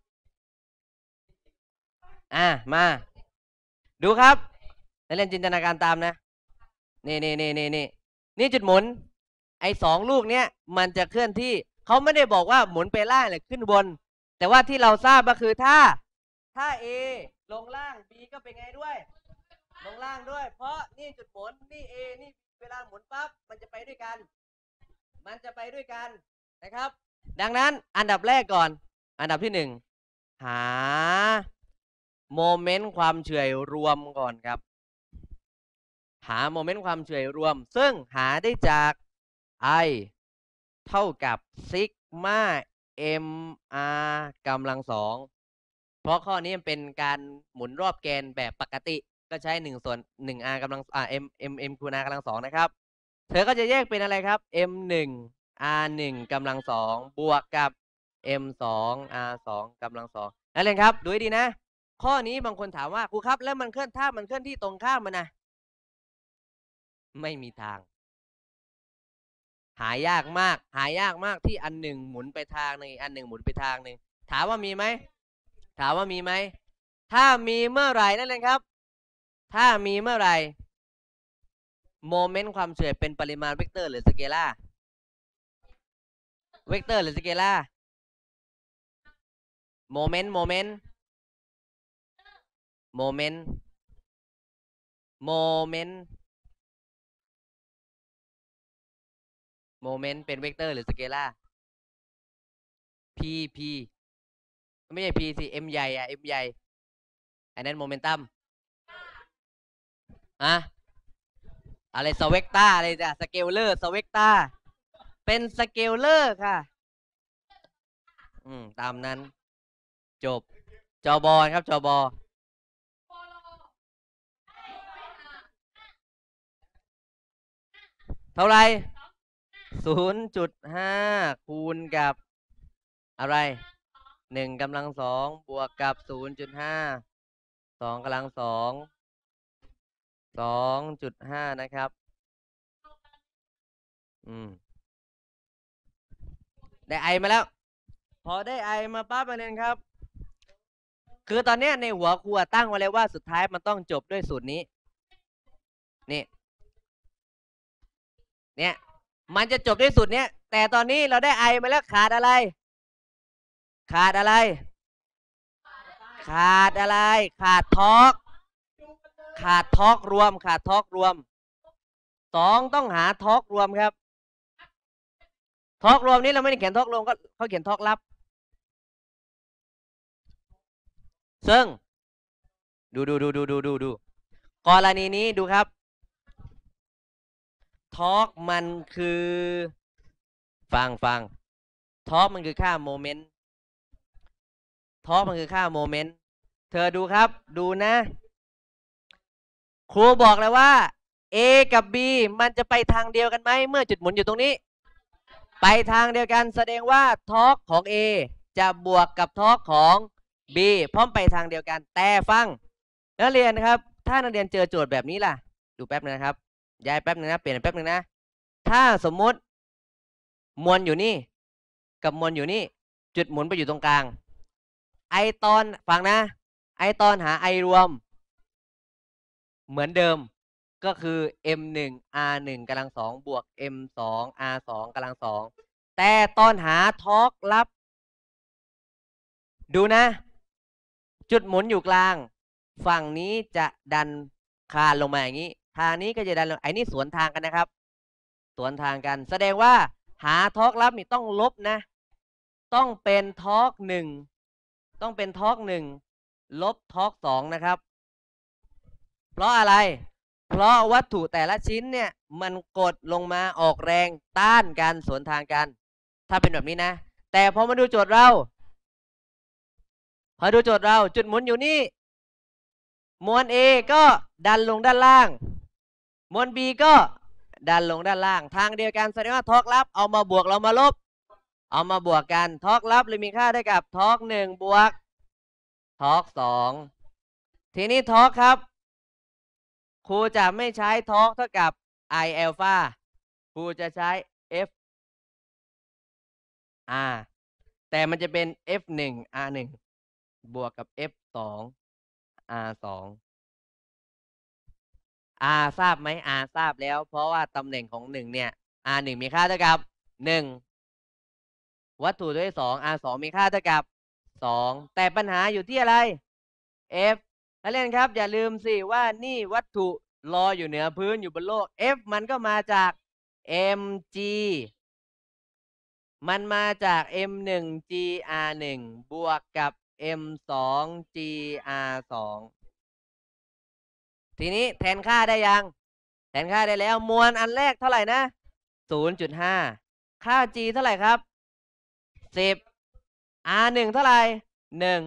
Speaker 1: อ่ะมาดูครับนักเรียนจินตนาการตามนะนี่นี่นี่นี่นี่นี่จุดหมุนไอ้สองลูกเนี้ยมันจะเคลื่อนที่เขาไม่ได้บอกว่าหมุนไปล่างหรือขึ้นบนแต่ว่าที่เราทราบก็คือถ้าถ้า A ลงล่าง B ก็เป็นไงด้วยลงล่างด้วยเพราะนี่จุดหมุนนี่ A นี่เวลาหมุนปั๊บมันจะไปด้วยกันมันจะไปด้วยกันนะครับดังนั้นอันดับแรกก่อนอันดับที่หนึ่งหาโมเมนต์ความเฉื่อยรวมก่อนครับหาโมเมนต์ความเฉื่อยรวมซึ่งหาได้จาก I เท่ากับซิกมาเอ็มอาร์กำลังสองเพราะข้อนี้มันเป็นการหมุนรอบแกนแบบปกติก็ใช้หนึ่งส่วนหนึ่ง r กำลังอ่า m m m คูณ r กำลังสองนะครับเธอก็จะแยกเป็นอะไรครับ m หนึ่ง r หนึ่งกำลังสองบวกกับ m สอง r สองกำลังสองนั่นเลยครับดูให้ดีนะข้อนี้บางคนถามว่าครูครับแล้วมันเคลื่อนถ้ามันเคลื่อนที่ตรงข้ามมันนะไม่มีทางหายากมากหายากมากที่อันหนึ่งหมุนไปทางหนึ่งอันหนึ่งหมุนไปทางหนึ่งถามว่ามีไหมถามว่ามีไหมถ้ามีเมื่อไหร่นั่นเลยครับถ้ามีเมื่อไหร่โมเมนต์ความเฉื่อยเป็นปริมาณเวกเตอร์หรือสเกลาร์เวกเตอร์หรือสเกลาร์โมเมนต์โมเมนต์โมเมนต์โมเมนต์โมเมนต์เป็นเวกเตอร์หรือสเกลาร์ p p ไม่ใช่ p สิ m ใหญ่อะ m ใหญ่อันนั้นโมเมนตัมอะอะไรสเวกตาอะไรจ้ะสเกลเลอร์สเวกตาเป็นสเกลเลอร์ค่ะอืมตามนั้นจบจอบอครับจอบอเท่าไหร่ ศูนย์จุดห้า คูณกับอะไรหนึ่งกำลังสองบวกกับ ศูนย์จุดห้า สองกำลังสอง สองจุดห้า นะครับอืมได้ไอมาแล้ว พอได้ไอมาปั๊บอันนึงครับ คือตอนนี้ในหัวครูตั้งไว้เลยว่าสุดท้ายมันต้องจบด้วยสูตรนี้ นี่ เนี่ย มันจะจบด้วยสูตรนี้ แต่ตอนนี้เราได้ไอมาแล้วขาดอะไร ขาดอะไร ขาดอะไร ขาดทอร์กขาดทอร์กรวม ขาดทอร์กรวม สองต้องหาทอร์กรวมครับ ทอร์กรวมนี้เราไม่ได้เขียนทอร์กรวมก็เขาเขียนทอร์กลับ ซึ่ง ดูดูดูดูดูดูดูกรณีนี้ดูครับ ทอร์กมันคือ ฟังฟังทอร์กมันคือค่าโมเมนต์ ทอร์กมันคือค่าโมเมนต์ เธอดูครับ ดูนะ ครูบอกเลยว่า A กับ B มันจะไปทางเดียวกันไหมเมื่อจุดหมุนอยู่ตรงนี้ ไปทางเดียวกันแสดงว่าทอร์กของ A จะบวกกับทอร์กของ B พร้อมไปทางเดียวกัน แต่ฟังนักเรียนนะครับ ถ้านักเรียนเจอโจทย์แบบนี้ล่ะ ดูแป๊บนึงนะครับย้ายแป๊บนึงนะเปลี่ยนแป๊บนึงนะถ้าสมมุติมวลอยู่นี่กับมวลอยู่นี่จุดหมุนไปอยู่ตรงกลางไอตอนฟังนะไอตอนหาไอรวมเหมือนเดิมก็คือ เอ็ม หนึ่ง อาร์ หนึ่ง กำลังสองบวก เอ็ม สอง อาร์ สอง กำลังสองแต่ตอนหาทอร์กลับดูนะจุดหมุนอยู่กลางฝั่งนี้จะดันคานลงมาอย่างนี้ทางนี้ก็จะดันลงไอ้นี่สวนทางกันนะครับสวนทางกันแสดงว่าหาทอร์กลับนี่ต้องลบนะต้องเป็นทอร์กหนึ่งต้องเป็นทอร์กหนึ่งลบทอร์กสองนะครับเพราะอะไรเพราะวัตถุแต่ละชิ้นเนี่ยมันกดลงมาออกแรงต้านกันสวนทางกันถ้าเป็นแบบนี้นะแต่พอมาดูโจทย์เราพอดูโจทย์เราจุดหมุนอยู่นี่มวล A ก็ดันลงด้านล่างมวล B ก็ดันลงด้านล่างทางเดียวกันแสดงว่าทอร์กลับเอามาบวกเรามาลบเอามาบวกกันทอร์กลับเลยมีค่าเท่ากับทอร์กหนึ่งบวกทอร์กสองทีนี้ทอร์กครับครูจะไม่ใช้ทอร์กเท่ากับ I อัลฟาครูจะใช้ F R แต่มันจะเป็น F หนึ่ง R หนึ่งบวกกับ F สอง R สอง R ทราบไหม R ทราบแล้วเพราะว่าตำแหน่งของหนึ่งเนี่ย R หนึ่งมีค่าเท่ากับหนึ่งวัตถุตัวที่สอง R สองมีค่าเท่ากับสองแต่ปัญหาอยู่ที่อะไร F นักเรียนครับอย่าลืมสิว่านี่วัตถุลอยอยู่เหนือพื้นอยู่บนโลก F มันก็มาจาก mg มันมาจาก เอ็ม หนึ่ง จี อาร์ หนึ่ง บวกกับ เอ็ม สอง จี อาร์ สอง ทีนี้แทนค่าได้ยังแทนค่าได้แล้วมวลอันแรกเท่าไหร่นะ ศูนย์จุดห้า ค่า g เท่าไหร่ครับสิบ อาร์ หนึ่ง เท่าไหร่หนึ่ง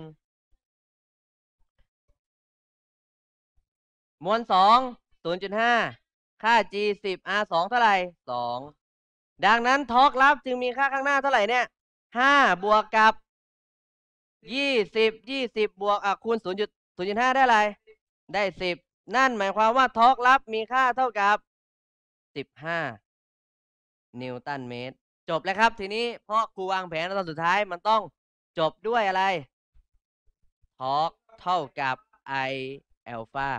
Speaker 1: มวลสอง ศูนย์จุดห้า ค่า g สิบ อาร์ สอง เท่าไหร่สองดังนั้นทอร์กลับจึงมีค่าข้างหน้าเท่าไหร่เนี่ยห้าบวกกับยี่สิบ ยี่สิบบวกอ่ะคูณ ศูนย์จุดห้า ได้อะไรได้สิบนั่นหมายความว่าทอร์กลับมีค่าเท่ากับสิบห้านิวตันเมตรจบแล้วครับทีนี้เพราะครูวางแผนตอนสุดท้ายมันต้องจบด้วยอะไรทอร์กเท่ากับ I อัลฟา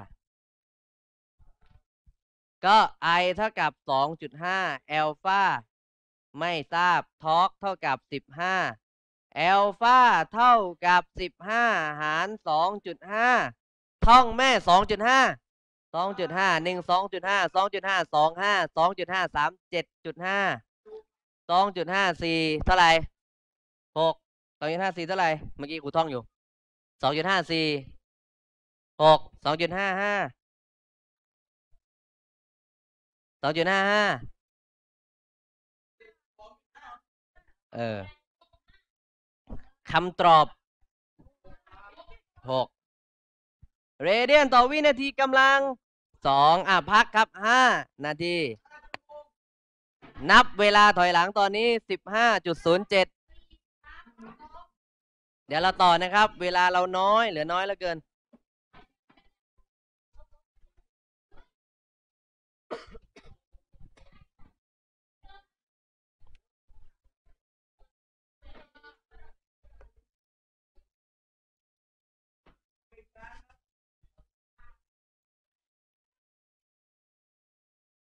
Speaker 1: ก็ I เท่ากับ สองจุดห้า อัลฟาไม่ทราบทอร์กเท่ากับสิบห้าอัลฟาเท่ากับสิบห้าหาร สองจุดห้า ท่องแม่ สองจุดห้า สองจุดห้า หนึ่ง สองจุดห้า สองจุดห้า สอง ห้า สองจุดห้า สาม เจ็ดจุดห้าสองจุดห้าสี่เท่าไหร่หกสองจุดห้าสี่เท่าไหร่เมื่อกี้ครูท่องอยู่สองจุดห้าสี่หกสองจุดห้าห้าสองจุดห้าห้าเออคำตอบหกเรเดียนต่อวินาทีกำลังสองอ่ะพักครับห้านาทีนับเวลาถอยหลังตอนนี้สิบห้าจุดศูนย์เจ็ดเดี๋ยวเราต่อนะครับเวลาเราน้อยเหลือน้อยเหลือเกิน